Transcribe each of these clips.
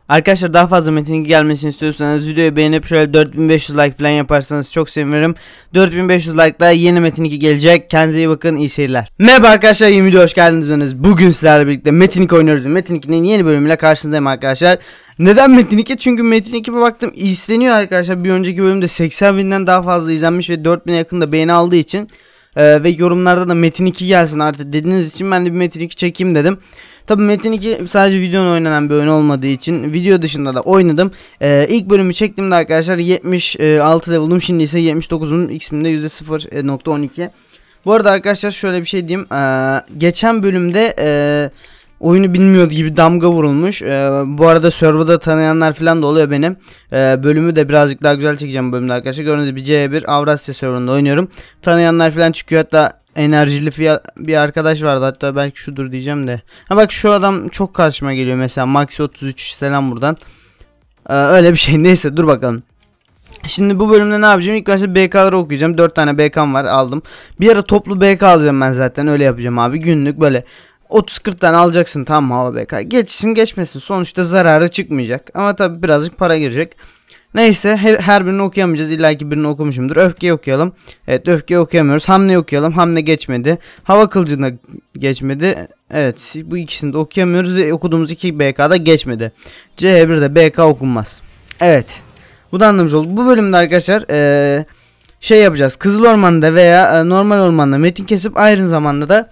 Arkadaşlar daha fazla Metin 2 gelmesini istiyorsanız videoyu beğenip şöyle 4500 like falan yaparsanız çok sevinirim. 4500 like'da yeni Metin 2 gelecek. Kendinize iyi bakın, iyi seyirler. Merhaba arkadaşlar, yeni videoya hoş geldiniz. Bugün sizlerle birlikte Metin 2 oynuyoruz. Metin 2'nin yeni bölümüyle karşınızdayım arkadaşlar. Neden Metin 2? Çünkü Metin 2'ye baktım izleniyor arkadaşlar. Bir önceki bölümde 80.000'den daha fazla izlenmiş ve 4.000'e yakın da beğeni aldığı için ve yorumlarda da Metin 2 gelsin artık dediğiniz için ben de bir Metin 2 çekeyim dedim. Tabi Metin 2 sadece videonun oynanan bir oyun olmadığı için video dışında da oynadım. İlk bölümü çektiğimde arkadaşlar 76 level'ım, şimdi ise 79'um, XP'imde %0.12. Bu arada arkadaşlar şöyle bir şey diyeyim. Geçen bölümde oyunu bilmiyordu gibi damga vurulmuş. Bu arada serverda tanıyanlar falan da oluyor benim. Bölümü de birazcık daha güzel çekeceğim bölümde arkadaşlar. Gördüğünüz gibi C1 Avrasya serverında oynuyorum. Tanıyanlar falan çıkıyor, hatta enerjili bir arkadaş vardı, hatta belki şudur diyeceğim de. Ha bak, şu adam çok karşıma geliyor mesela, Maxi 33, selam buradan. Öyle bir şey, neyse dur bakalım. Şimdi bu bölümde ne yapacağım? İlk başta BK'ları okuyacağım. 4 tane BK'm var, aldım. Bir ara toplu BK alacağım ben, zaten öyle yapacağım abi. Günlük böyle 30-40 tane alacaksın, tamam mı, hava BK. Geçsin geçmesin, sonuçta zararı çıkmayacak. Ama tabi birazcık para girecek. Neyse, her birini okuyamayacağız. İlla ki birini okumuşumdur. Öfkeyi okuyalım. Evet, öfkeyi okuyamıyoruz. Hamle okuyalım. Hamle geçmedi. Hava kılıcına geçmedi. Evet, bu ikisini de okuyamıyoruz ve okuduğumuz 2 BK'da geçmedi. C1'de BK okunmaz. Evet, bu da anlamış olduk. Bu bölümde arkadaşlar şey yapacağız. Kızıl Orman'da veya normal ormanda metin kesip aynı zamanda da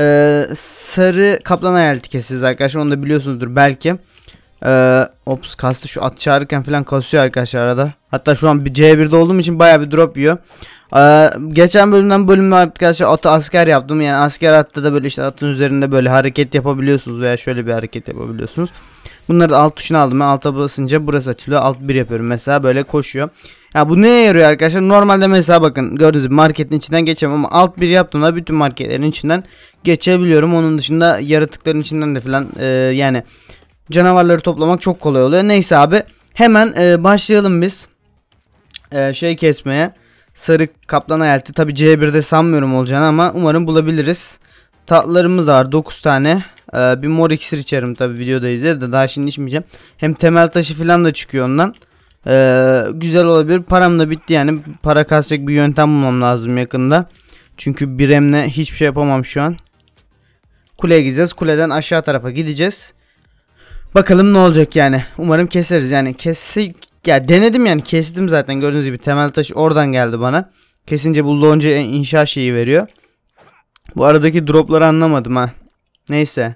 sarı kaplan hayaleti keseceğiz arkadaşlar. Onu da biliyorsunuzdur belki. Ops, kastı, şu at çağırırken falan kasıyor arkadaşlar arada. Hatta şu an bir C1'de olduğum için baya bir drop yiyor. Geçen bölümde arkadaşlar atı asker yaptım. Yani asker atta da böyle işte atın üzerinde böyle hareket yapabiliyorsunuz veya şöyle bir hareket yapabiliyorsunuz. Bunları da alt tuşuna aldım. Ben alta basınca burası açılıyor. Alt 1 yapıyorum mesela, böyle koşuyor. Ya bu neye yarıyor arkadaşlar? Normalde mesela bakın, gördüğünüz gibi marketin içinden geçemem ama alt 1 yaptığımda bütün marketlerin içinden geçebiliyorum. Onun dışında yaratıkların içinden de falan yani canavarları toplamak çok kolay oluyor. Neyse abi, hemen başlayalım biz şey kesmeye. Sarı kaplan hayaleti. Tabi C1'de sanmıyorum olacağını ama umarım bulabiliriz. Tatlılarımız da var 9 tane. Bir mor iksir içerim tabi, videodayız de daha şimdi içmeyeceğim. Hem temel taşı falan da çıkıyor ondan. Güzel olabilir. Param da bitti, yani para kasacak bir yöntem bulmam lazım yakında. Çünkü biremle hiçbir şey yapamam şu an. Kuleye gideceğiz. Kuleden aşağı tarafa gideceğiz. Bakalım ne olacak yani. Umarım keseriz yani. Ya denedim yani, kestim zaten, gördüğünüz gibi temel taş oradan geldi bana. Kesince bu lonca inşa şeyi veriyor. Bu aradaki dropları anlamadım ha. Neyse.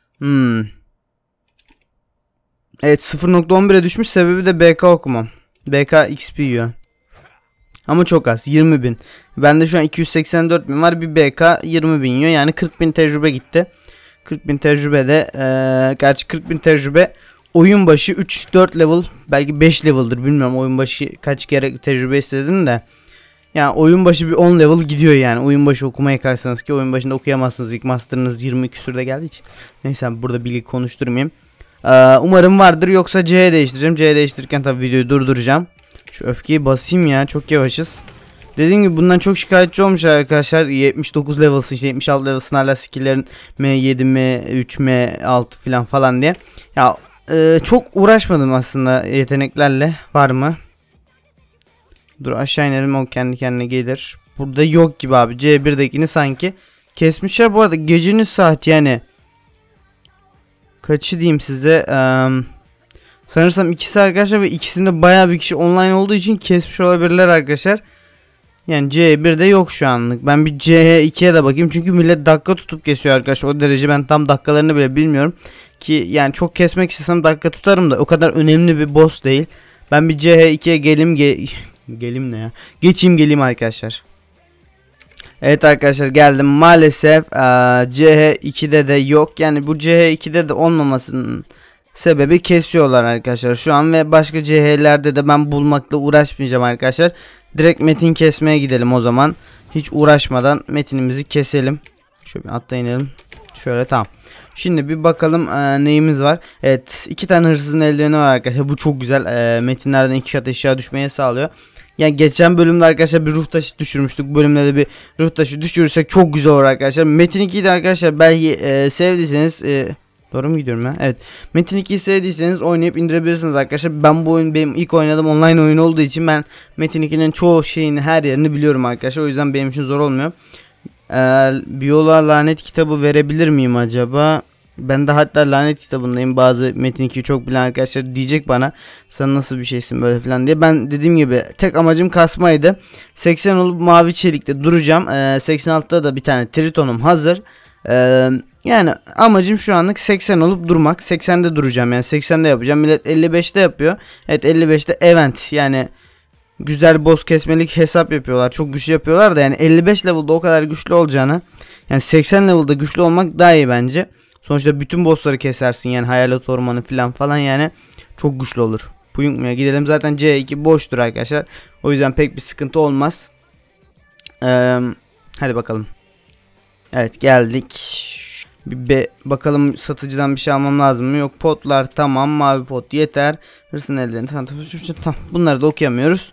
Evet, 0.11'e düşmüş, sebebi de BK okumam. BK XP yiyor. Ama çok az, 20.000. Bende şu an 284.000 var, bir BK 20.000 yiyor, yani 40.000 tecrübe gitti. 40.000 tecrübe de gerçi 40.000 tecrübe oyun başı 3-4 level, belki 5 level'dır bilmiyorum, oyun başı kaç kere tecrübe istedin de. Yani oyun başı bir 10 level gidiyor yani. Oyun başı okumaya kalksanız, ki oyun başında okuyamazsınız, ilk master'ınız 20 küsürde geldiği için. Neyse, burada bilgi konuşturmayayım. Umarım vardır, yoksa C'ye değiştireceğim. C'ye değiştirirken tabii videoyu durduracağım. Şu öfkeyi basayım ya, çok yavaşız. Dediğim gibi bundan çok şikayetçi olmuş arkadaşlar. 79 level'sın, işte 76 level'sın, hala skill'lerin M7, M3, M6 falan diye. Ya çok uğraşmadım aslında yeteneklerle. Var mı? Dur aşağı inelim, o kendi kendine gelir. Burada yok gibi abi. C1'dekini sanki kesmişler. Bu arada gecenin saat yani. Kaçı diyeyim size? Sanırsam ikisi arkadaşlar ve ikisinde bayağı bir kişi online olduğu için kesmiş olabilirler arkadaşlar. Yani C1'de yok şu anlık. Ben bir C2'ye de bakayım. Çünkü millet dakika tutup kesiyor arkadaşlar. O derece ben tam dakikalarını bile bilmiyorum. Ki yani çok kesmek istesem dakika tutarım da o kadar önemli bir boss değil. Ben bir C2'ye gelim ne ya? Geçeyim arkadaşlar. Evet arkadaşlar, geldim. Maalesef CH2'de de yok. Yani bu CH2'de de olmamasının sebebi kesiyorlar arkadaşlar şu an ve başka CH'lerde de ben bulmakla uğraşmayacağım arkadaşlar. Direkt metin kesmeye gidelim o zaman. Hiç uğraşmadan metinimizi keselim. Şöyle bir atla inelim. Şöyle, tamam. Şimdi bir bakalım neyimiz var. Evet, 2 tane hırsızın eldiveni var arkadaşlar. Bu çok güzel. Metinlerden 2 kat eşya düşmeye sağlıyor. Yani geçen bölümde arkadaşlar bir ruh taşı düşürmüştük. Bu bölümde de bir ruh taşı düşürürsek çok güzel olur arkadaşlar. Metin 2'yi de arkadaşlar belki sevdiyseniz Doğru mu gidiyorum ya? Evet. Metin 2'yi sevdiyseniz oynayıp indirebilirsiniz arkadaşlar. Ben bu oyun benim ilk oynadığım online oyun olduğu için ben Metin 2'nin çoğu şeyini, her yerini biliyorum arkadaşlar. O yüzden benim için zor olmuyor. Biola lanet kitabı verebilir miyim acaba? Ben de hatta lanet kitabındayım. Bazı Metin 2'yi çok bilen arkadaşlar diyecek bana, sen nasıl bir şeysin böyle falan diye. Ben dediğim gibi tek amacım kasmaydı. 80 olup mavi çelikte duracağım. 86'da da bir tane Triton'um hazır. Yani amacım şu anlık 80 olup durmak. 80'de duracağım, yani 80'de yapacağım. Millet 55'te yapıyor. Evet, 55'te event, yani güzel boss kesmelik hesap yapıyorlar. Çok güçlü yapıyorlar da yani 55 level'da o kadar güçlü olacağını, yani 80 level'da güçlü olmak daha iyi bence. Sonuçta bütün bossları kesersin, yani hayalet ormanı falan yani çok güçlü olur. Puyunkmuyor, gidelim, zaten C2 boştur arkadaşlar. O yüzden pek bir sıkıntı olmaz. Hadi bakalım. Evet, geldik. Bir bakalım, satıcıdan bir şey almam lazım mı? Yok, potlar tamam, mavi pot yeter. Hırsın ellerini tamam. Bunları da okuyamıyoruz.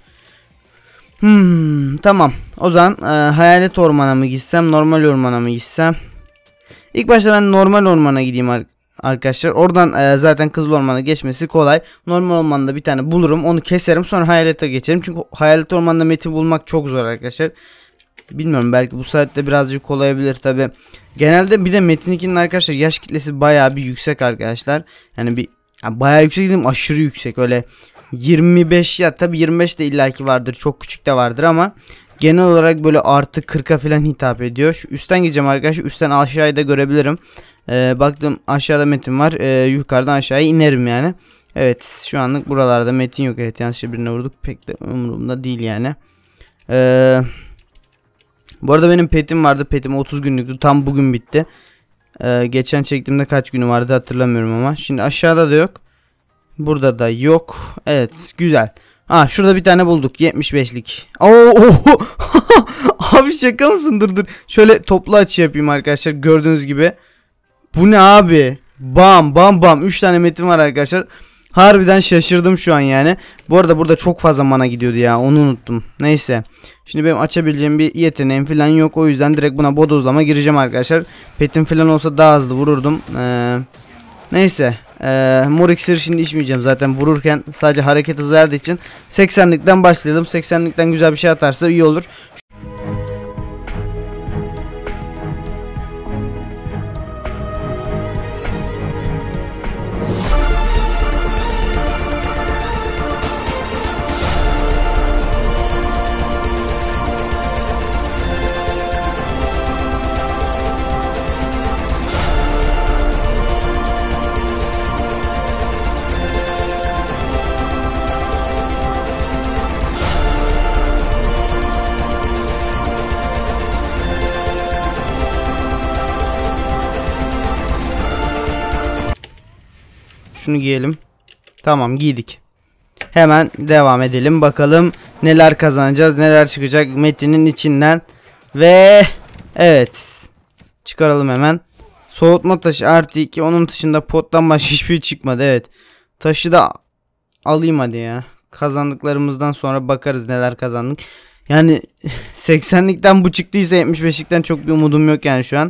Tamam. O zaman hayalet ormana mı gitsem, normal ormana mı gitsem? İlk başta ben normal ormana gideyim arkadaşlar. Oradan zaten Kızıl Orman'a geçmesi kolay. Normal ormanda bir tane bulurum, onu keserim, sonra hayalete geçerim. Çünkü hayalet ormanda metin bulmak çok zor arkadaşlar. Bilmiyorum, belki bu saatte birazcık kolay olabilir tabi. Genelde bir de Metin 2'nin arkadaşlar yaş kitlesi bayağı bir yüksek arkadaşlar. Yani bayağı yüksek dedim, aşırı yüksek. Öyle 25, ya tabi 25 de illaki vardır, çok küçük de vardır ama genel olarak böyle artı 40'a falan hitap ediyor. Şu üstten gideceğim arkadaşlar. Üstten aşağıya da görebilirim. Baktım aşağıda metin var. Yukarıdan aşağıya inerim yani. Evet, şu anlık buralarda metin yok. Evet, yanlış birine vurduk. Pek de umurumda değil yani. Bu arada benim petim vardı. Petim 30 günlüktü. Tam bugün bitti. Geçen çektiğimde kaç günü vardı hatırlamıyorum ama. Şimdi aşağıda da yok. Burada da yok. Evet, güzel. Şurada bir tane bulduk. 75'lik. Abi şaka mısın? Dur. Şöyle toplu açı yapayım arkadaşlar. Gördüğünüz gibi. Bu ne abi? Bam. 3 tane metin var arkadaşlar. Harbiden şaşırdım şu an yani. Bu arada burada çok fazla mana gidiyordu ya. Onu unuttum. Neyse. Şimdi benim açabileceğim bir yeteneğim falan yok. O yüzden direkt buna bodozlama gireceğim arkadaşlar. Petim falan olsa daha hızlı vururdum. Neyse. Mor iksiri şimdi içmeyeceğim. Zaten vururken sadece hareket hızı verdiği için 80'likten başlayalım. 80'likten güzel bir şey atarsa iyi olur. Şunu giyelim. Tamam, giydik. Hemen devam edelim. Bakalım neler kazanacağız, neler çıkacak metinin içinden. Ve evet. Çıkaralım hemen. Soğutma taşı artı 2. Onun dışında pottan başka hiçbir şey çıkmadı. Evet. Taşı da alayım hadi ya. Kazandıklarımızdan sonra bakarız neler kazandık. Yani 80'likten bu çıktıysa 75'likten çok bir umudum yok yani şu an.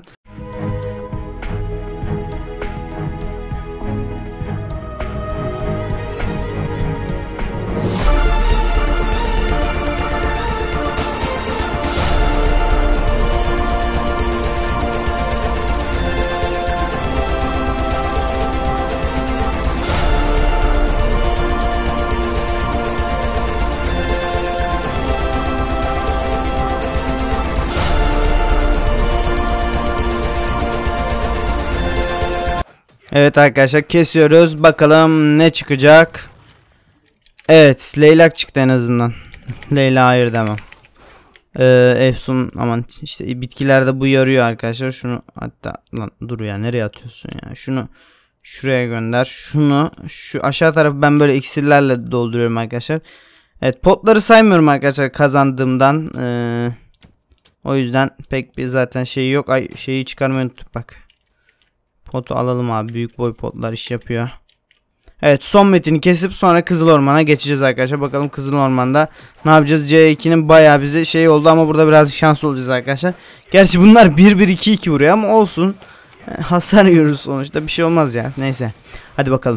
Evet arkadaşlar, kesiyoruz. Bakalım ne çıkacak. Evet, leylak çıktı en azından. Leyla hayır demem. Efsun aman, işte bitkilerde bu yarıyor arkadaşlar. Şunu hatta lan dur ya, nereye atıyorsun ya? Şunu şuraya gönder. Şunu şu aşağı tarafı ben böyle iksirlerle dolduruyorum arkadaşlar. Evet, potları saymıyorum arkadaşlar kazandığımdan. O yüzden pek bir zaten şeyi yok. Şeyi çıkarmayı unuttuk bak. Potu alalım abi. Büyük boy potlar iş yapıyor. Evet, son metini kesip sonra Kızıl Orman'a geçeceğiz arkadaşlar. Bakalım Kızıl Orman'da ne yapacağız? C2'nin bayağı bize şey oldu ama burada biraz şanslı olacağız arkadaşlar. Gerçi bunlar 1-1-2-2 vuruyor ama olsun. Hasar yiyoruz sonuçta, bir şey olmaz ya. Neyse. Hadi bakalım.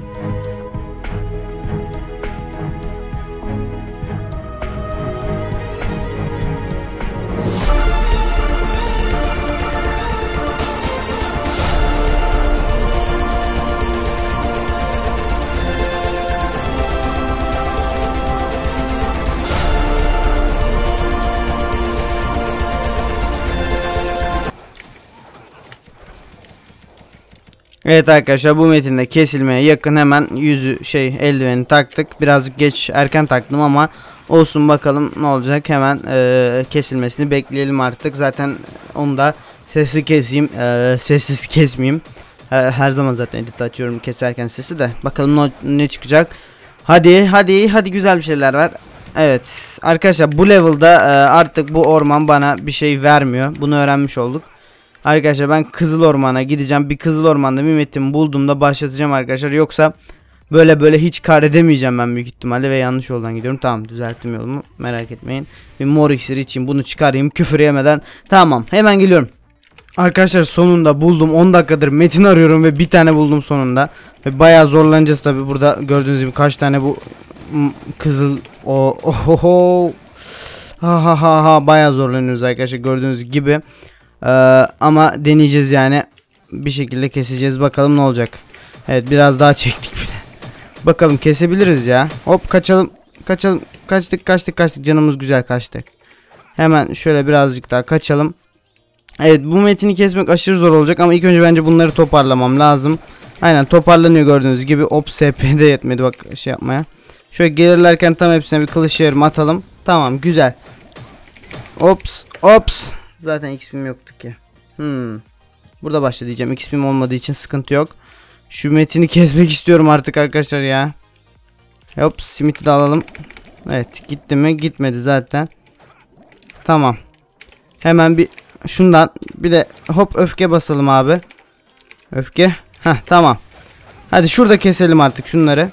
Evet arkadaşlar, bu metinde kesilmeye yakın, hemen eldiveni taktık. Birazcık geç, erken taktım ama olsun, bakalım ne olacak. Hemen kesilmesini bekleyelim artık. Zaten onu da sesli keseyim, sessiz kesmeyeyim. Her zaman zaten edit açıyorum keserken sesi de. Bakalım ne çıkacak. Hadi güzel bir şeyler var. Evet arkadaşlar, bu level'da artık bu orman bana bir şey vermiyor. Bunu öğrenmiş olduk. Arkadaşlar ben Kızıl Orman'a gideceğim. Bir Kızıl Orman'da bir metin bulduğumda başlatacağım arkadaşlar. Yoksa böyle hiç kar edemeyeceğim ben büyük ihtimalle ve yanlış yoldan gidiyorum. Tamam, düzelttim yolumu, merak etmeyin. Bir mor iksir içeyim, bunu çıkarayım küfür yemeden. Tamam, hemen geliyorum. Arkadaşlar sonunda buldum. 10 dakikadır metin arıyorum ve bir tane buldum sonunda. Ve bayağı zorlanacağız tabi. Burada gördüğünüz gibi kaç tane bu kızıl bayağı zorlanıyoruz arkadaşlar, gördüğünüz gibi. Ama deneyeceğiz yani, bir şekilde keseceğiz, bakalım ne olacak. Evet, biraz daha çektik bir de. Bakalım kesebiliriz ya. Hop, kaçalım. Kaçtık, canımız güzel kaçtık. Hemen şöyle birazcık daha kaçalım. Evet, bu metini kesmek aşırı zor olacak ama ilk önce bence bunları toparlamam lazım. Aynen, toparlanıyor gördüğünüz gibi. Hop, SP'de yetmedi bak şey yapmaya. Şöyle gelirlerken tam hepsine bir kılıç yarım atalım. Tamam, güzel. Ops. Zaten XP'm yoktu ki. Burada başla diyeceğim. XP'm olmadığı için sıkıntı yok. Şu metini kesmek istiyorum artık arkadaşlar ya. Hop, simiti de alalım. Evet, gitti mi? Gitmedi zaten. Tamam. Hemen bir şundan bir de hop öfke basalım abi. Öfke. Tamam. Hadi şurada keselim artık şunları.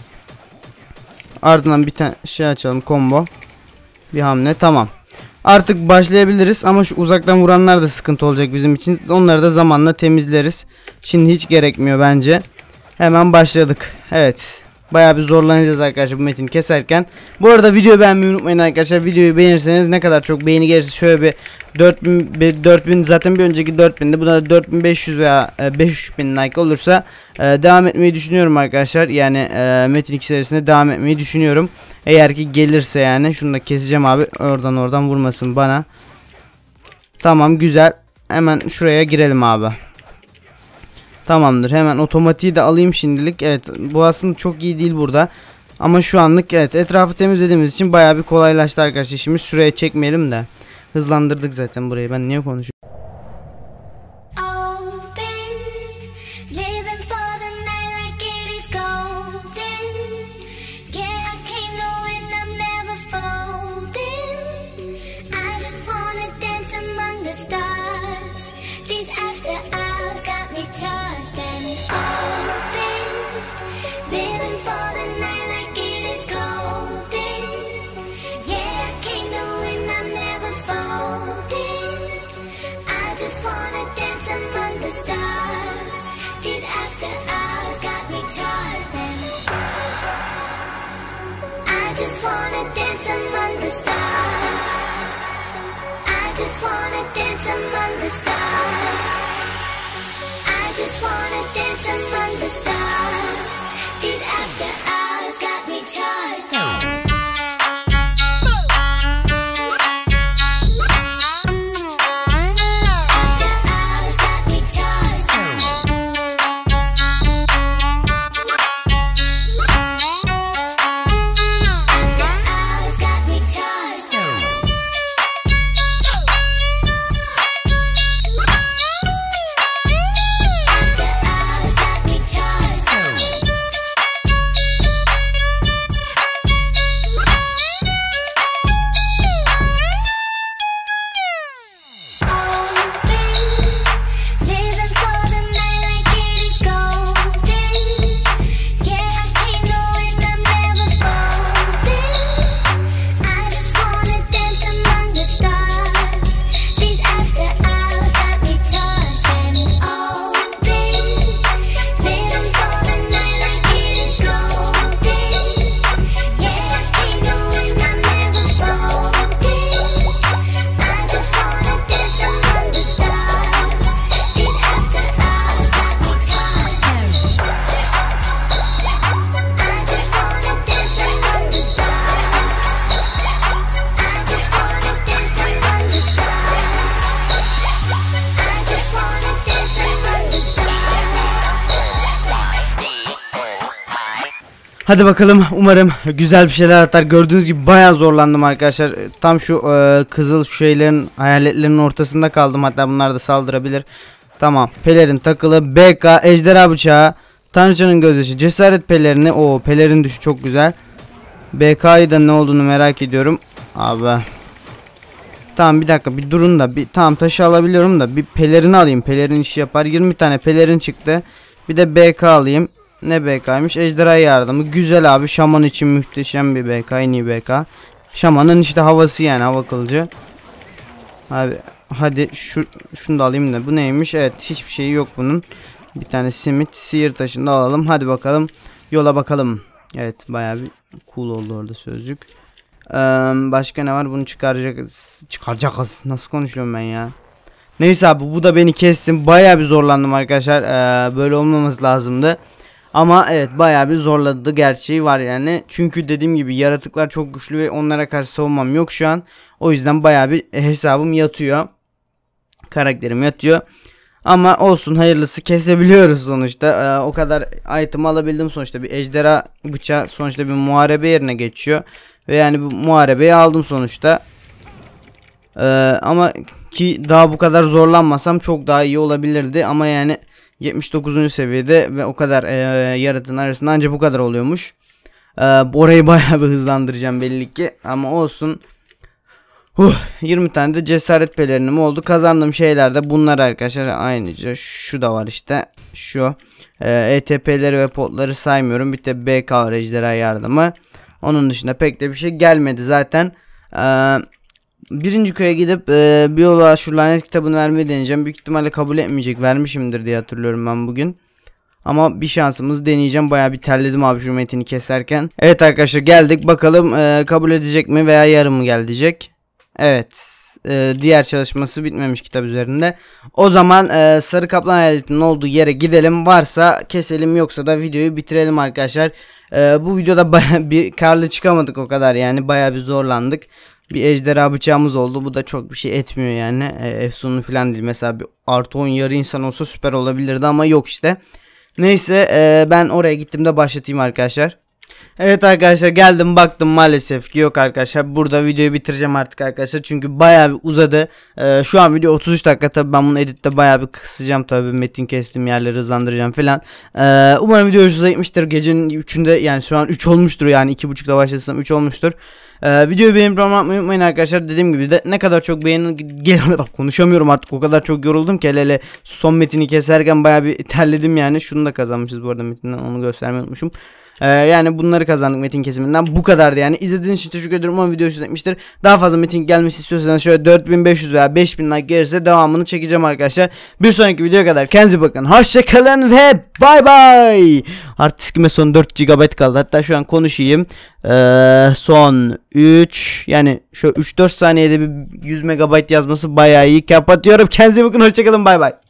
Ardından bir tane şey açalım, combo. Bir hamle, tamam. Artık başlayabiliriz ama şu uzaktan vuranlar da sıkıntı olacak bizim için. Onları da zamanla temizleriz. Şimdi hiç gerekmiyor bence. Hemen başladık. Evet. Bayağı bir zorlanacağız arkadaşlar bu metini keserken. Bu arada videoyu beğenmeyi unutmayın arkadaşlar. Videoyu beğenirseniz, ne kadar çok beğeni gelirse, şöyle bir 4000 zaten bir önceki 4000'di. Buna da 4500 veya 5000 like olursa devam etmeyi düşünüyorum arkadaşlar. Yani Metin 2 serisine devam etmeyi düşünüyorum. Eğer ki gelirse yani. Şunu da keseceğim abi. Oradan vurmasın bana. Tamam, güzel. Hemen şuraya girelim abi. Tamamdır. Hemen otomatiği de alayım şimdilik. Evet, bu aslında çok iyi değil burada. Ama şu anlık evet, etrafı temizlediğimiz için bayağı bir kolaylaştı arkadaşlar işimiz. Şuraya çekmeyelim de. Hızlandırdık zaten burayı. Ben niye konuşuyorum? Charged. Hadi bakalım, umarım güzel bir şeyler atar. Gördüğünüz gibi bayağı zorlandım arkadaşlar. Tam şu kızıl şeylerin, hayaletlerin ortasında kaldım. Hatta bunlar da saldırabilir. Tamam, pelerin takılı, BK, ejderha bıçağı, tanrıçanın gözyaşı, cesaret pelerini. O pelerin düşü çok güzel. BK'yı da ne olduğunu merak ediyorum. Abi. Tamam, bir dakika, bir durun da. Tamam, taşı alabiliyorum da bir pelerini alayım. Pelerin işi yapar. 20 tane pelerin çıktı. Bir de BK alayım. Ne BK'ymış? Ejderha yardımı. Güzel abi. Şaman için muhteşem bir BK. En iyi BK. Şamanın işte havası, yani hava kılıcı. Abi hadi şunu da alayım da. Bu neymiş? Evet, hiçbir şeyi yok bunun. Bir tane simit. Sihir taşını da alalım. Hadi bakalım. Yola bakalım. Evet, bayağı bir cool oldu orada sözcük. Başka ne var? Bunu çıkaracağız. Çıkaracağız. Nasıl konuşuyorum ben ya? Neyse abi, bu da beni kestim. Bayağı bir zorlandım arkadaşlar. Böyle olmaması lazımdı. Ama evet, bayağı bir zorladı gerçeği var yani. Çünkü dediğim gibi yaratıklar çok güçlü ve onlara karşı savunmam yok şu an. O yüzden bayağı bir hesabım yatıyor. Karakterim yatıyor. Ama olsun, hayırlısı, kesebiliyoruz sonuçta. O kadar item alabildim sonuçta. Bir ejderha bıçağı sonuçta bir muharebe yerine geçiyor. Ve yani bu muharebeyi aldım sonuçta. Ama ki daha bu kadar zorlanmasam çok daha iyi olabilirdi. Ama yani 79. seviyede ve o kadar yaratığın arasında ancak bu kadar oluyormuş. Orayı bayağı bir hızlandıracağım belli ki. Ama olsun. 20 tane de cesaret pelerinim oldu. Kazandığım şeyler de bunlar arkadaşlar. Ayrıca şu da var işte. Şu ETP'leri ve potları saymıyorum. Bir de BK var, ejderha yardımı. Onun dışında pek de bir şey gelmedi zaten. Birinci köye gidip biyoloğa şu lanet kitabını vermeyi deneyeceğim. Büyük ihtimalle kabul etmeyecek. Vermişimdir diye hatırlıyorum ben bugün. Ama bir şansımız deneyeceğim. Bayağı bir terledim abi şu metini keserken. Evet arkadaşlar, geldik. Bakalım kabul edecek mi veya yarım mı gelecek. Evet. Diğer çalışması bitmemiş kitap üzerinde. O zaman sarı kaplan hayaletinin olduğu yere gidelim. Varsa keselim, yoksa da videoyu bitirelim arkadaşlar. Bu videoda bayağı bir karlı çıkamadık o kadar, yani bayağı bir zorlandık. Bir ejderha bıçağımız oldu. Bu da çok bir şey etmiyor yani. Efsunlu falan değil. Mesela bir artı 10 yarı insan olsa süper olabilirdi ama yok işte. Neyse, ben oraya gittiğimde başlatayım arkadaşlar. Evet arkadaşlar, geldim baktım, maalesef ki yok arkadaşlar. Burada videoyu bitireceğim artık arkadaşlar. Çünkü bayağı bir uzadı. Şu an video 33 dakika, tabi ben bunu editte bayağı bir kısacağım tabi. Metin kestiğim yerleri hızlandıracağım falan. Umarım video hoşunuza gitmiştir. Gecenin 3'ünde, yani şu an 3 olmuştur, yani 2.30'da başlasam 3 olmuştur. Videoyu beğenip atmayı unutmayın arkadaşlar. Dediğim gibi de ne kadar çok konuşamıyorum artık, o kadar çok yoruldum ki. Hele son metini keserken bayağı bir terledim yani. Şunu da kazanmışız bu arada metinden, onu göstermeyi unutmuşum. Yani bunları kazandık metin kesiminden. Bu kadardı yani. İzlediğiniz için teşekkür ederim. Umarım video hoşunuza gitmiştir. Daha fazla metin gelmesi istiyorsanız şöyle 4500 veya 5000 like gelirse devamını çekeceğim arkadaşlar. Bir sonraki videoya kadar kendinize bakın. Hoşçakalın ve bay bay. Hard diskime son 4 GB kaldı. Hatta şu an konuşayım. Son 3, yani şu 3-4 saniyede bir 100 MB yazması bayağı iyi. Kapatıyorum. Kendinize bakın. Hoşçakalın. Bay bay.